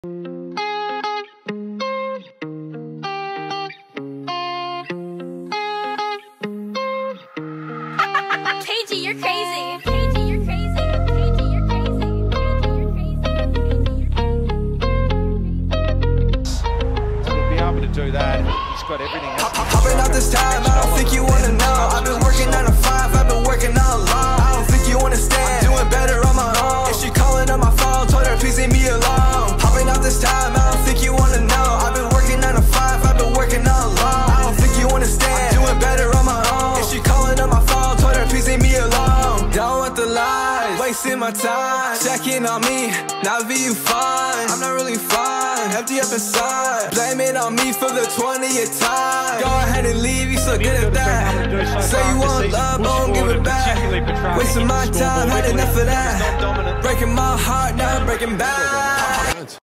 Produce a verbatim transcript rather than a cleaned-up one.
You're crazy. K G, you're crazy. K G, you're crazy. To be able to do that, he's got everything. Hopping out this time, I don't think you wanna know. I've been working nine to five, I've been working all along. I don't think you understand, I'm doing better on my own. If she calling on my phone, told her please leave me alone. Hopping out this time, I don't think you wanna know. I've been working nine to five, I've been working all along. I don't think you understand, I'm doing better on my own. If she calling on my phone, told her please leave me alone. Don't want the lies, wasting my time. Checking on me, now be you fine. I'm not really fine, empty up inside. Blame it on me for the twentieth time. Go ahead and leave, you so good at that. Say you want love, don't give it back. Wasting my time, had enough of that. Breaking my heart, now I'm breaking back.